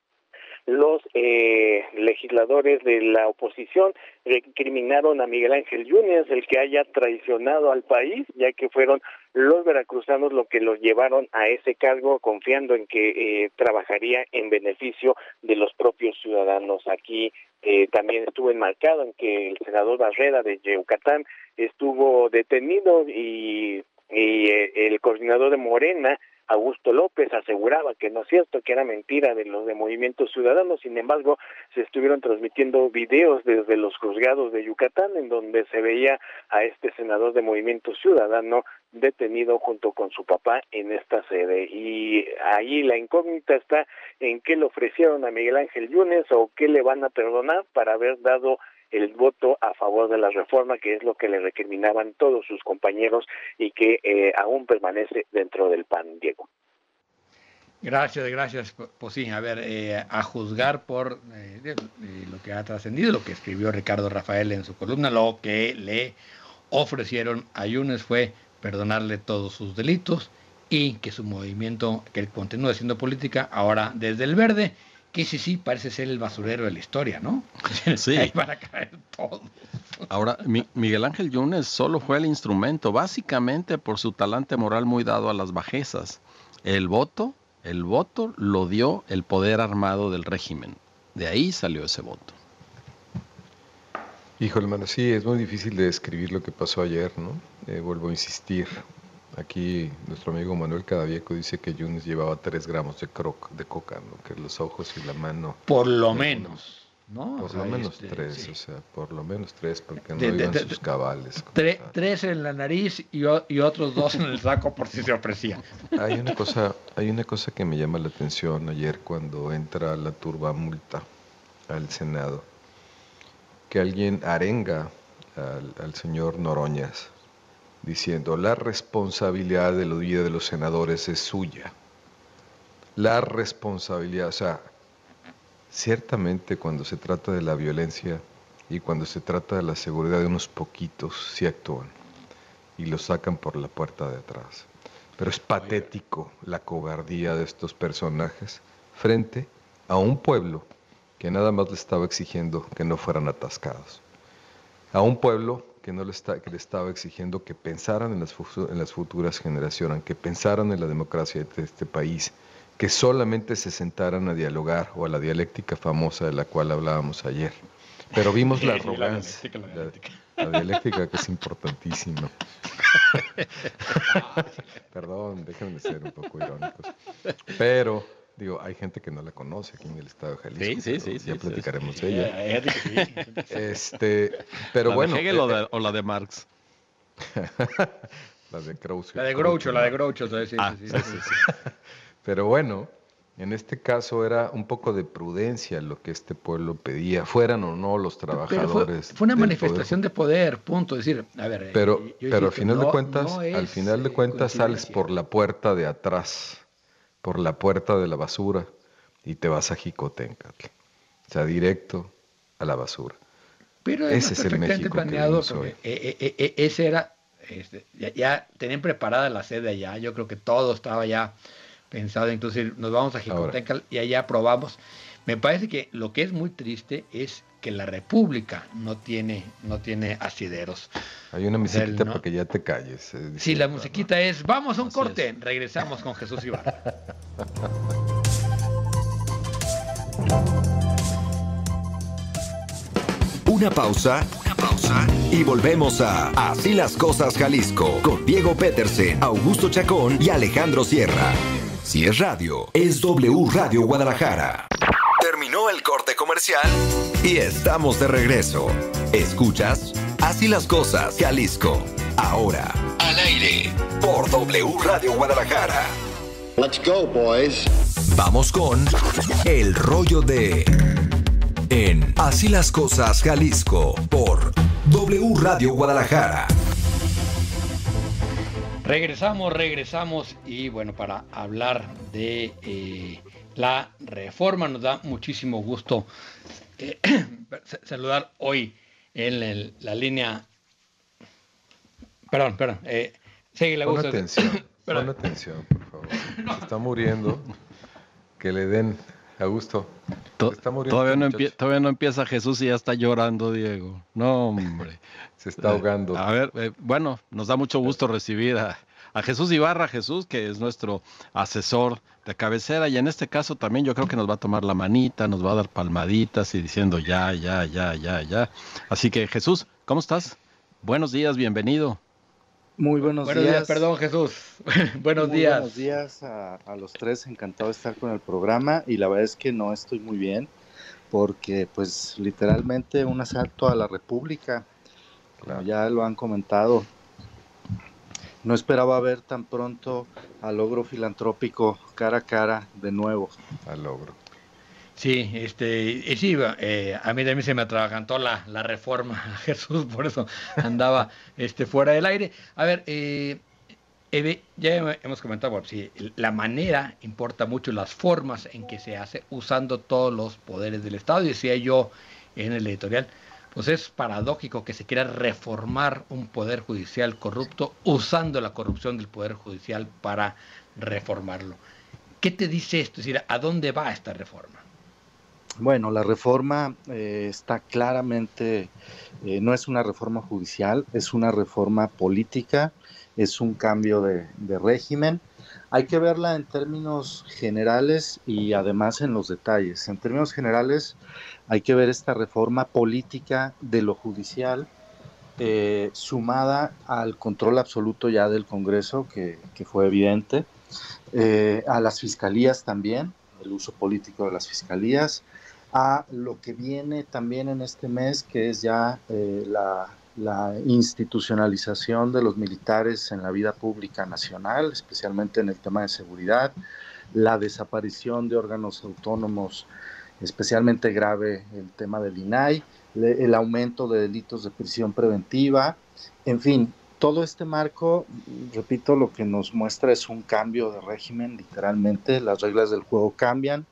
Los eh, legisladores de la oposición recriminaron a Miguel Ángel Yunes el que haya traicionado al país, ya que fueron los veracruzanos los que los llevaron a ese cargo confiando en que eh, trabajaría en beneficio de los propios ciudadanos. Aquí eh, también estuvo enmarcado en que el senador Barrera de Yucatán estuvo detenido y, y eh, el coordinador de Morena, Augusto López, aseguraba que no es cierto, que era mentira de los de Movimiento Ciudadano. Sin embargo, se estuvieron transmitiendo videos desde los juzgados de Yucatán en donde se veía a este senador de Movimiento Ciudadano detenido junto con su papá en esta sede. Y ahí la incógnita está en qué le ofrecieron a Miguel Ángel Yunes o qué le van a perdonar para haber dado el voto a favor de la reforma, que es lo que le recriminaban todos sus compañeros y que eh, aún permanece dentro del P A N, Diego. Gracias, gracias. Pues sí, a ver, eh, a juzgar por eh, de, de lo que ha trascendido, lo que escribió Ricardo Rafael en su columna, lo que le ofrecieron a Yunes fue perdonarle todos sus delitos y que su movimiento, que él continúe haciendo política, ahora desde el verde, que sí, sí, parece ser el basurero de la historia, ¿no? Sí. Ahí van a caer todos. Ahora, mi, Miguel Ángel Yunes solo fue el instrumento, básicamente por su talante moral muy dado a las bajezas. El voto, el voto lo dio el poder armado del régimen. De ahí salió ese voto. Híjole, hermano, sí, es muy difícil de describir lo que pasó ayer, ¿no? Eh, vuelvo a insistir. Aquí nuestro amigo Manuel Cadavieco dice que Yunes llevaba tres gramos de, croc, de coca, ¿no? Que los ojos y la mano... Por lo menos. ¿No? Por o sea, lo menos este, tres, sí. o sea, por lo menos tres, porque no De, de, iban de, sus cabales. Tre, tres en la nariz y, o, y otros dos en el saco por si se ofrecía. Hay una cosa, hay una cosa que me llama la atención ayer cuando entra la turbamulta al Senado, que alguien arenga al, al señor Noroñas diciendo la responsabilidad de la huida de los senadores es suya. La responsabilidad, o sea, ciertamente cuando se trata de la violencia y cuando se trata de la seguridad de unos poquitos, sí actúan y lo sacan por la puerta de atrás. Pero es patético la cobardía de estos personajes frente a un pueblo que nada más le estaba exigiendo que no fueran atascados. A un pueblo que, no le, está, que le estaba exigiendo que pensaran en las, en las futuras generaciones, que pensaran en la democracia de este país, que solamente se sentaran a dialogar o a la dialéctica famosa de la cual hablábamos ayer. Pero vimos la arrogancia, la dialéctica, la dialéctica. La, la dialéctica que es importantísima. Perdón, déjenme ser un poco irónicos. Pero, digo, hay gente que no la conoce aquí en el estado de Jalisco. Sí, sí, sí. Ya sí, platicaremos sí, de ella. sí, sí. Este, pero ¿La bueno. de Hegel eh, o, de, o la de Marx? La de Groucho. La de Groucho, la de Groucho. Sí, sí, ah, sí, sí, sí, sí. Pero bueno, en este caso era un poco de prudencia lo que este pueblo pedía, fueran o no los trabajadores. Fue, fue una manifestación poder. de poder, punto. Es decir, a ver. Pero, yo pero al insisto, final no, de cuentas, no es, al final de cuentas sales por la puerta de atrás, por la puerta de la basura y te vas a Jicotencatl. O sea, directo a la basura. Pero ese es el México planeado, que hoy. Eh, eh, eh, ese era, este, ya, ya tenían preparada la sede allá. Yo creo que todo estaba ya pensado, inclusive nos vamos a Jicotencatl y allá probamos. Me parece que lo que es muy triste es que la República no tiene, no tiene asideros. Hay una musiquita ¿no? para que ya te calles. Eh, sí, la musiquita ¿no? es, vamos a un Así corte, es. Regresamos con Jesús Ibarra. Una pausa, una pausa y volvemos a Así las Cosas Jalisco con Diego Petersen, Augusto Chacón y Alejandro Sierra. Si es radio, es W Radio Guadalajara. Terminó el corte comercial y estamos de regreso. Escuchas Así las Cosas Jalisco. Ahora, al aire, por W Radio Guadalajara. Let's go, boys. Vamos con El Rollo de... En Así las Cosas Jalisco, por W Radio Guadalajara. Regresamos, regresamos y bueno, para hablar de eh, la reforma nos da muchísimo gusto eh, saludar hoy en el, la línea. Perdón, perdón. Eh, sigue la Pon gusto. atención, pon atención, por favor. Se está muriendo. Que le den, Augusto. To está muriendo todavía, no todavía no empieza Jesús y ya está llorando, Diego. No, hombre. Se está ahogando. Eh, a ver, eh, bueno, nos da mucho gusto recibir a, a Jesús Ibarra, Jesús, que es nuestro asesor de cabecera, y en este caso también yo creo que nos va a tomar la manita, nos va a dar palmaditas y diciendo ya, ya, ya, ya, ya. Así que Jesús, ¿cómo estás? Buenos días, bienvenido. Muy buenos, buenos días. días. Perdón, Jesús. buenos muy días. Buenos días a, a los tres, encantado de estar con el programa, y la verdad es que no estoy muy bien, porque pues literalmente un asalto a la República, como claro. ya lo han comentado. No esperaba ver tan pronto al logro filantrópico cara a cara de nuevo. Al logro. Sí, este, y sí, eh, a mí también se me atragantó la, la reforma, Jesús, por eso andaba este, fuera del aire. A ver, eh, eh, ya hemos comentado, bueno, sí, la manera importa mucho, las formas en que se hace, usando todos los poderes del Estado. Y decía yo en el editorial, pues es paradójico que se quiera reformar un poder judicial corrupto usando la corrupción del poder judicial para reformarlo. ¿Qué te dice esto? Es decir, ¿a dónde va esta reforma? Bueno, la reforma eh, está claramente, eh, no es una reforma judicial, es una reforma política, es un cambio de, de régimen. Hay que verla en términos generales y además en los detalles. En términos generales hay que ver esta reforma política de lo judicial eh, sumada al control absoluto ya del Congreso, que, que fue evidente, eh, a las fiscalías también, el uso político de las fiscalías, a lo que viene también en este mes, que es ya eh, la, la institucionalización de los militares en la vida pública nacional, especialmente en el tema de seguridad, la desaparición de órganos autónomos, especialmente grave el tema del I N A I, le, el aumento de delitos de prisión preventiva, en fin, todo este marco, repito, lo que nos muestra es un cambio de régimen, literalmente, las reglas del juego cambian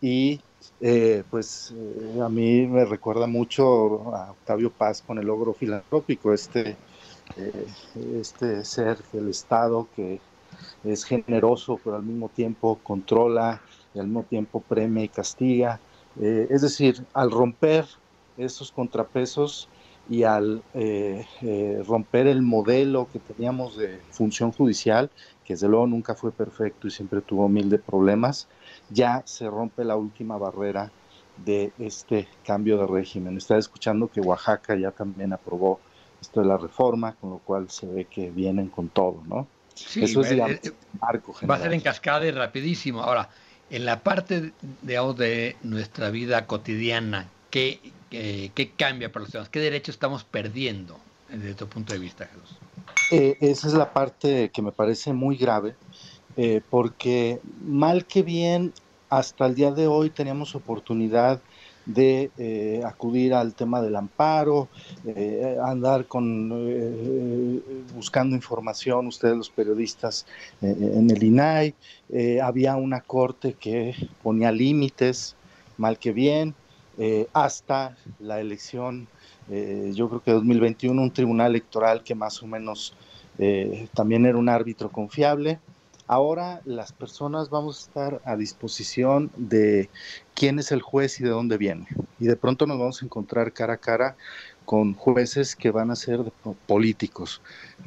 y eh, pues eh, a mí me recuerda mucho a Octavio Paz con el logro filantrópico, este, eh, este ser del Estado que es generoso, pero al mismo tiempo controla, y al mismo tiempo premia y castiga. Eh, es decir, al romper esos contrapesos y al eh, eh, romper el modelo que teníamos de función judicial, que desde luego nunca fue perfecto y siempre tuvo mil de problemas, ya se rompe la última barrera de este cambio de régimen. Estaba escuchando que Oaxaca ya también aprobó esto de la reforma, con lo cual se ve que vienen con todo, ¿no? Sí, eso es, digamos, eh, marco va general. a ser en cascada y rapidísimo. Ahora, en la parte, digamos, de nuestra vida cotidiana, ¿qué, qué, qué cambia para los ciudadanos? ¿Qué derechos estamos perdiendo desde tu punto de vista, Jesús? Eh, esa es la parte que me parece muy grave, eh, porque mal que bien, hasta el día de hoy teníamos oportunidad de eh, acudir al tema del amparo, eh, andar con eh, buscando información, ustedes los periodistas, eh, en el I N A I, eh, había una corte que ponía límites, mal que bien, eh, hasta la elección, eh, yo creo que dos mil veintiuno, un tribunal electoral que más o menos eh, también era un árbitro confiable. Ahora las personas vamos a estar a disposición de quién es el juez y de dónde viene. Y de pronto nos vamos a encontrar cara a cara con jueces que van a ser políticos,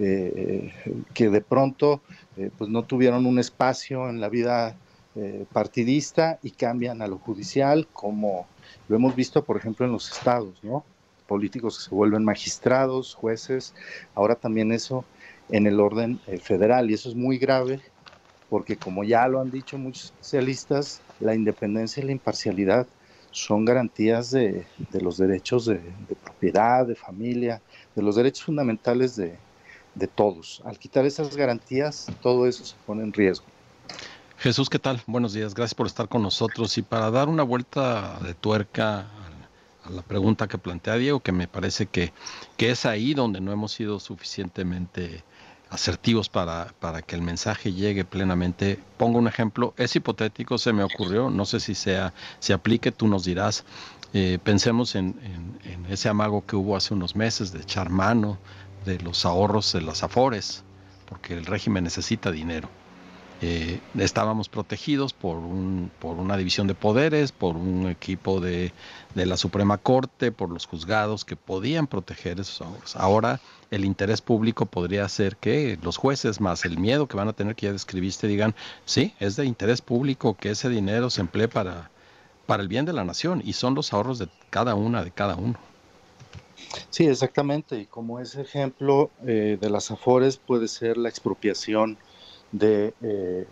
eh, que de pronto eh, pues no tuvieron un espacio en la vida eh, partidista y cambian a lo judicial, como lo hemos visto, por ejemplo, en los estados, ¿no? Políticos que se vuelven magistrados, jueces, ahora también eso en el orden eh, federal, y eso es muy grave, porque como ya lo han dicho muchos especialistas, la independencia y la imparcialidad son garantías de, de los derechos de, de propiedad, de familia, de los derechos fundamentales de, de todos. Al quitar esas garantías, todo eso se pone en riesgo. Jesús, ¿qué tal? Buenos días, gracias por estar con nosotros. Y para dar una vuelta de tuerca a la pregunta que plantea Diego, que me parece que, que es ahí donde no hemos sido suficientemente asertivos para, para que el mensaje llegue plenamente. Pongo un ejemplo, es hipotético, se me ocurrió, no sé si sea, se aplique, tú nos dirás. Eh, pensemos en, en, en ese amago que hubo hace unos meses de echar mano de los ahorros de las Afores, porque el régimen necesita dinero. Eh, estábamos protegidos por, un, por una división de poderes, por un equipo de, de la Suprema Corte, por los juzgados que podían proteger esos ahorros. Ahora el interés público podría ser que los jueces, más el miedo que van a tener, que ya describiste, digan, sí, es de interés público que ese dinero se emplee para, para el bien de la nación, y son los ahorros de cada una, de cada uno. Sí, exactamente, y como ese ejemplo eh, de las Afores puede ser la expropiación de eh,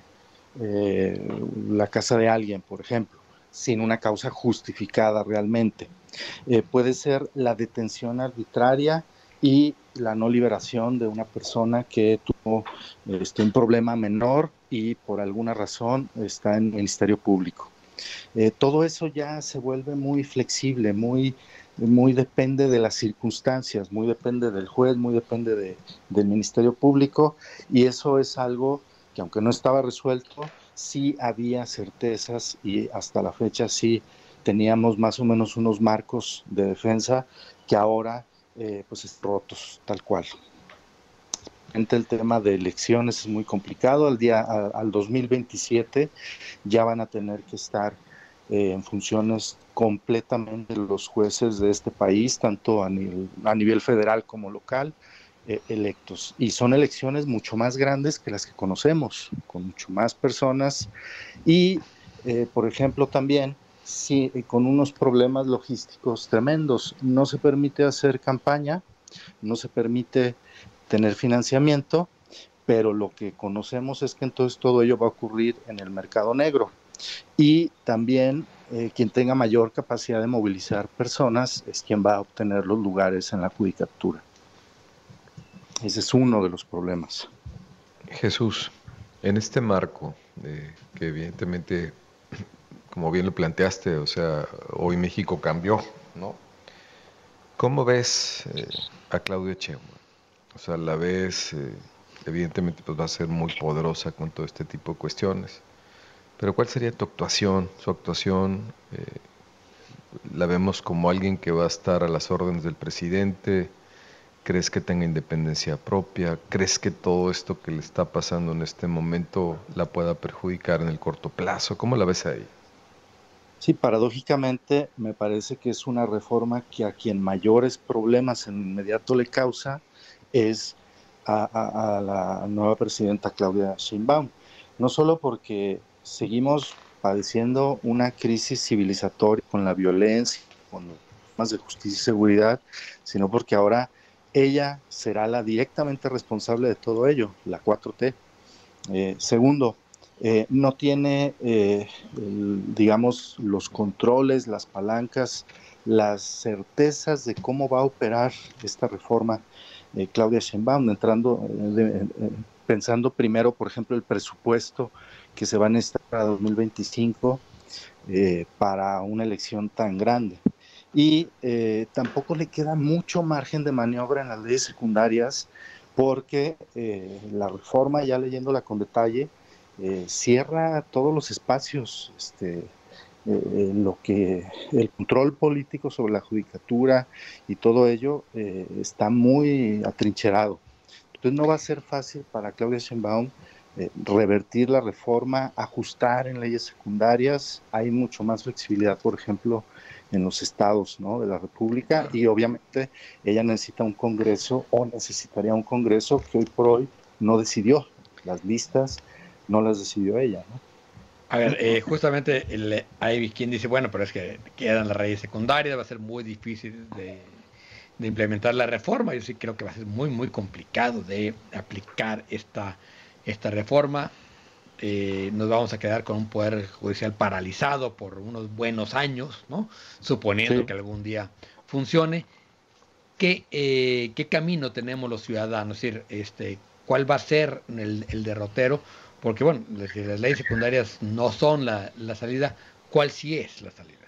eh, la casa de alguien, por ejemplo, sin una causa justificada realmente. Eh, puede ser la detención arbitraria y la no liberación de una persona que tuvo este, un problema menor y por alguna razón está en el Ministerio Público. Eh, todo eso ya se vuelve muy flexible, muy, muy depende de las circunstancias, muy depende del juez, muy depende de, del Ministerio Público, y eso es algo que, aunque no estaba resuelto, sí había certezas, y hasta la fecha sí teníamos más o menos unos marcos de defensa que ahora eh, pues están rotos, tal cual. El tema de elecciones es muy complicado. Al día a, al dos mil veintisiete ya van a tener que estar eh, en funciones completamente los jueces de este país, tanto a nivel, a nivel federal como local, eh, electos. Y son elecciones mucho más grandes que las que conocemos, con mucho más personas y, eh, por ejemplo, también sí, con unos problemas logísticos tremendos. No se permite hacer campaña no se permite tener financiamiento, pero lo que conocemos es que entonces todo ello va a ocurrir en el mercado negro. Y también eh, quien tenga mayor capacidad de movilizar personas es quien va a obtener los lugares en la judicatura. Ese es uno de los problemas. Jesús, en este marco, eh, que evidentemente, como bien lo planteaste, o sea, hoy México cambió, ¿no? ¿Cómo ves eh, a Claudia Sheinbaum? O sea, la ves, eh, evidentemente pues va a ser muy poderosa con todo este tipo de cuestiones, pero ¿cuál sería tu actuación, su actuación? Eh, ¿La vemos como alguien que va a estar a las órdenes del presidente? ¿Crees que tenga independencia propia? ¿Crees que todo esto que le está pasando en este momento la pueda perjudicar en el corto plazo? ¿Cómo la ves ahí? Sí, paradójicamente me parece que es una reforma que a quien mayores problemas en inmediato le causa es a, a, a la nueva presidenta Claudia Sheinbaum. No solo porque seguimos padeciendo una crisis civilizatoria con la violencia, con temas de justicia y seguridad, sino porque ahora ella será la directamente responsable de todo ello, la cuatro T. Eh, segundo, eh, no tiene, eh, el, digamos, los controles, las palancas, las certezas de cómo va a operar esta reforma eh, Claudia Sheinbaum, entrando, eh, de, eh, pensando primero, por ejemplo, el presupuesto que se va a necesitar para dos mil veinticinco eh, para una elección tan grande. Y eh, tampoco le queda mucho margen de maniobra en las leyes secundarias, porque eh, la reforma, ya leyéndola con detalle, eh, cierra todos los espacios, este, eh, lo que el control político sobre la judicatura y todo ello eh, está muy atrincherado. Entonces no va a ser fácil para Claudia Sheinbaum eh, revertir la reforma, ajustar en leyes secundarias. Hay mucho más flexibilidad, por ejemplo, en los estados, ¿no?, de la República, y obviamente ella necesita un Congreso, o necesitaría un Congreso que hoy por hoy no decidió. Las listas no las decidió ella, ¿no? A ver, eh, justamente el, hay quien dice, bueno, pero es que quedan las leyes secundarias, va a ser muy difícil de, de implementar la reforma. Yo sí creo que va a ser muy, muy complicado de aplicar esta, esta reforma. Eh, nos vamos a quedar con un poder judicial paralizado por unos buenos años, ¿no? Suponiendo sí. que algún día funcione. ¿Qué, eh, qué camino tenemos los ciudadanos? Es decir, este, ¿cuál va a ser el, el derrotero? Porque, bueno, las leyes secundarias no son la, la salida. ¿Cuál sí es la salida?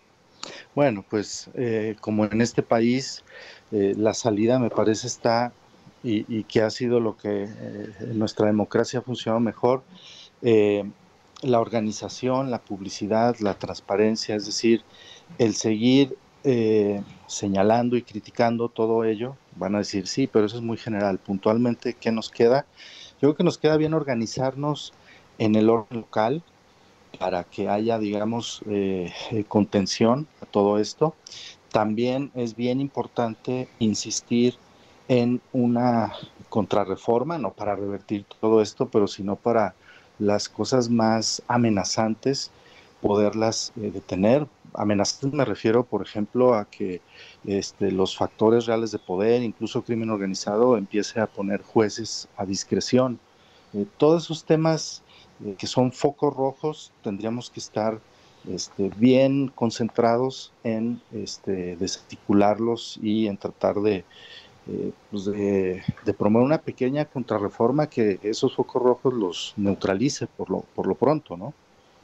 Bueno, pues eh, como en este país, eh, la salida me parece está, y, y que ha sido lo que eh, en nuestra democracia ha funcionado mejor, Eh, la organización, la publicidad, la transparencia, es decir, el seguir eh, señalando y criticando todo ello. Van a decir, sí, pero eso es muy general. Puntualmente, ¿qué nos queda? Yo creo que nos queda bien organizarnos en el orden local para que haya, digamos, eh, contención a todo esto. También es bien importante insistir en una contrarreforma, no para revertir todo esto, pero sino para las cosas más amenazantes, poderlas eh, detener. Amenazantes me refiero, por ejemplo, a que este, los factores reales de poder, incluso crimen organizado, empiece a poner jueces a discreción. Eh, todos esos temas eh, que son focos rojos, tendríamos que estar este, bien concentrados en este, desarticularlos y en tratar de Eh, pues de, de promover una pequeña contrarreforma que esos focos rojos los neutralice por lo, por lo pronto, ¿no?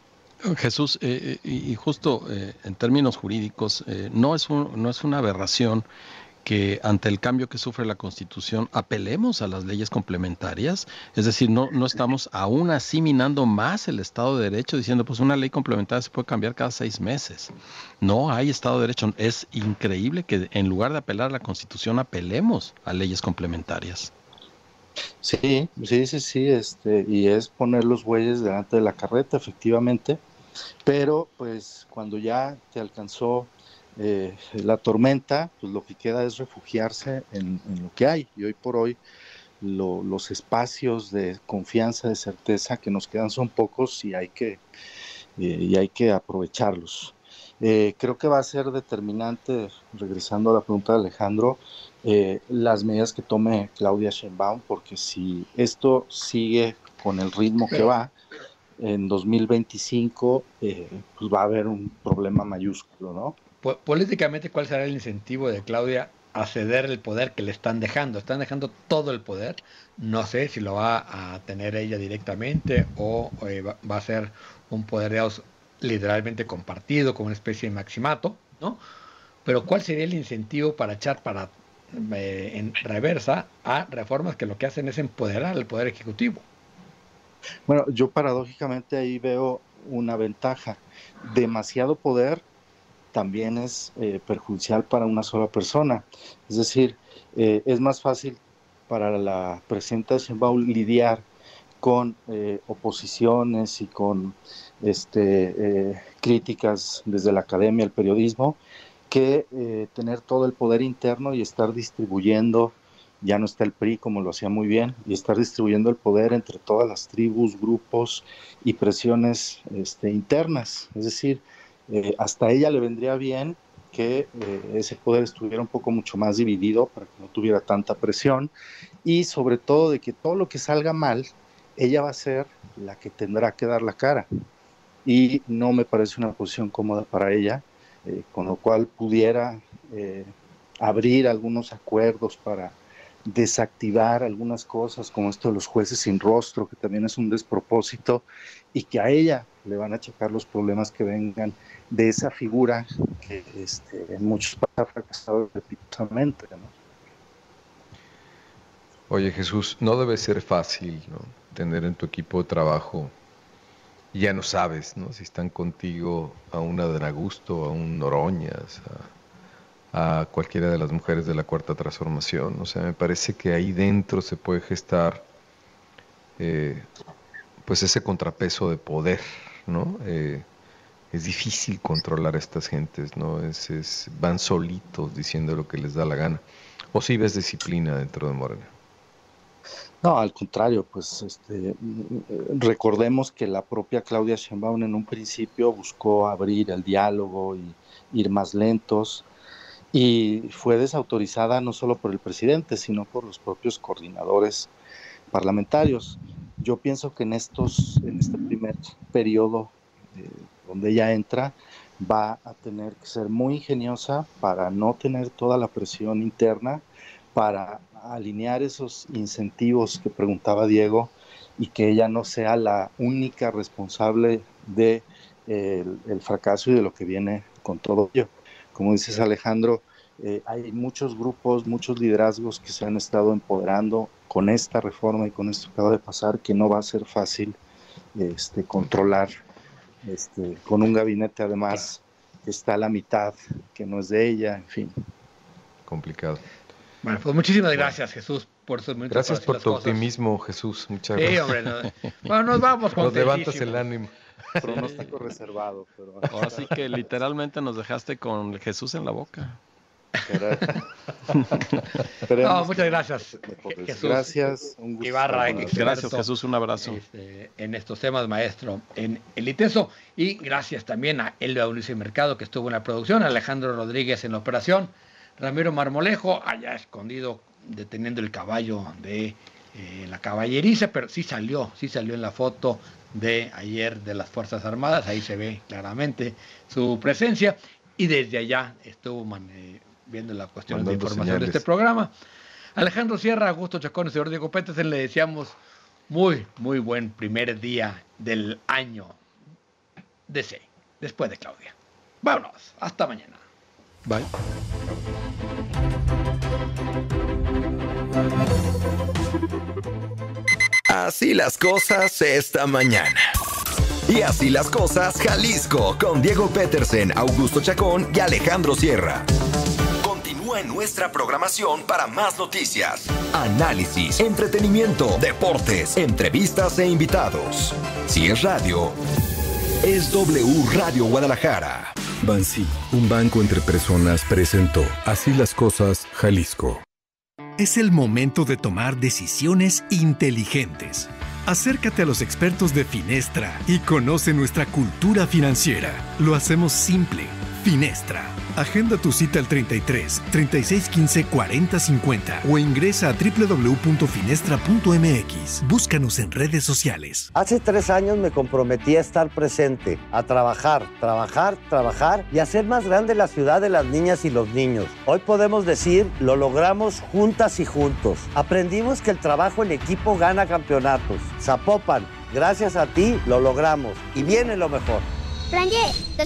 Jesús, eh, y, y justo eh, en términos jurídicos, eh, no es un, no es una aberración que ante el cambio que sufre la Constitución apelemos a las leyes complementarias, es decir, no, no estamos aún así minando más el Estado de Derecho, diciendo pues una ley complementaria se puede cambiar cada seis meses. No hay Estado de Derecho. Es increíble que en lugar de apelar a la Constitución apelemos a leyes complementarias. Sí, sí, sí, sí, este, y es poner los bueyes delante de la carreta, efectivamente, pero pues cuando ya te alcanzó Eh, la tormenta, pues lo que queda es refugiarse en, en lo que hay, y hoy por hoy lo, los espacios de confianza, de certeza que nos quedan son pocos y hay que, eh, y hay que aprovecharlos. Eh, creo que va a ser determinante, regresando a la pregunta de Alejandro, eh, las medidas que tome Claudia Sheinbaum, porque si esto sigue con el ritmo que va, en dos mil veinticinco eh, pues va a haber un problema mayúsculo, ¿no? Políticamente, ¿cuál será el incentivo de Claudia a ceder el poder que le están dejando? Están dejando todo el poder. No sé si lo va a tener ella directamente o eh, va, va a ser un poder, digamos, literalmente compartido, como una especie de maximato, ¿no? Pero ¿cuál sería el incentivo para echar para eh, en reversa a reformas que lo que hacen es empoderar al poder ejecutivo? Bueno, yo paradójicamente ahí veo una ventaja. Demasiado poder también es eh, perjudicial para una sola persona. Es decir, eh, es más fácil para la presidenta Sheinbaum lidiar con eh, oposiciones y con este, eh, críticas desde la academia, el periodismo, que eh, tener todo el poder interno y estar distribuyendo. Ya no está el P R I como lo hacía muy bien, y estar distribuyendo el poder entre todas las tribus, grupos y presiones este, internas. Es decir, eh, hasta a ella le vendría bien que eh, ese poder estuviera un poco mucho más dividido para que no tuviera tanta presión, y sobre todo de que todo lo que salga mal, ella va a ser la que tendrá que dar la cara. Y no me parece una posición cómoda para ella, eh, con lo cual pudiera eh, abrir algunos acuerdos para desactivar algunas cosas como esto de los jueces sin rostro, que también es un despropósito, y que a ella le van a achacar los problemas que vengan de esa figura que este, en muchos ha fracasado repetidamente, ¿no? Oye, Jesús, no debe ser fácil, ¿no?, tener en tu equipo de trabajo, ya no sabes, ¿no?, si están contigo a una de Augusto, a un Noroñas, a a cualquiera de las mujeres de la Cuarta Transformación. O sea, me parece que ahí dentro se puede gestar eh, pues ese contrapeso de poder, ¿no? Eh, es difícil controlar a estas gentes, ¿no? Es, es, van solitos diciendo lo que les da la gana. ¿O si ves disciplina dentro de Morena? No, al contrario, pues este, recordemos que la propia Claudia Sheinbaum en un principio buscó abrir el diálogo y ir más lentos, y fue desautorizada no solo por el presidente, sino por los propios coordinadores parlamentarios. Yo pienso que en estos, en este primer periodo eh, donde ella entra, va a tener que ser muy ingeniosa para no tener toda la presión interna, para alinear esos incentivos que preguntaba Diego, y que ella no sea la única responsable de eh, el, el fracaso y de lo que viene con todo ello. Como dices, Alejandro, eh, hay muchos grupos, muchos liderazgos que se han estado empoderando con esta reforma y con esto que acaba de pasar, que no va a ser fácil este, controlar, este, con un gabinete además que está a la mitad, que no es de ella, en fin. Complicado. Bueno, pues muchísimas gracias, Jesús, por sus momentos. Gracias por tu cosas. optimismo, Jesús. Muchas sí, gracias. Hombre, no. Bueno, nos vamos con Nos levantas el ánimo. Pronóstico reservado. Pero... Ahora sí que literalmente nos dejaste con Jesús en la boca. No, muchas gracias, Jesús. Gracias. Un gusto. Ibarra, gracias, Jesús. Un abrazo. Este, en estos temas, maestro, en el ITESO. Y gracias también a Elba Ulises Mercado, que estuvo en la producción, Alejandro Rodríguez en la operación, Ramiro Marmolejo, allá escondido, deteniendo el caballo de eh, la caballeriza, pero sí salió, sí salió en la foto de ayer de las Fuerzas Armadas, ahí se ve claramente su presencia, y desde allá estuvo man, eh, viendo la cuestión de información señales. de este programa. Alejandro Sierra, Augusto Chacón y señor Diego Petersen, le deseamos muy, muy buen primer día del año D C, después de Claudia. Vámonos, hasta mañana. Bye. Así las cosas esta mañana. Y así las cosas Jalisco con Diego Petersen, Augusto Chacón y Alejandro Sierra. Continúa en nuestra programación para más noticias, análisis, entretenimiento, deportes, entrevistas e invitados. Si es radio, es W Radio Guadalajara. Bansi, un banco entre personas, presentó Así las cosas Jalisco. Es el momento de tomar decisiones inteligentes. Acércate a los expertos de Finestra y conoce nuestra cultura financiera. Lo hacemos simple, Finestra. Agenda tu cita al treinta y tres, treinta y seis, quince, cuarenta, cincuenta o ingresa a doble u doble u doble u punto finestra punto m x. Búscanos en redes sociales. Hace tres años me comprometí a estar presente, a trabajar, trabajar, trabajar y hacer más grande la ciudad de las niñas y los niños. Hoy podemos decir, lo logramos juntas y juntos. Aprendimos que el trabajo en equipo gana campeonatos. Zapopan, gracias a ti lo logramos y viene lo mejor. Plan Y,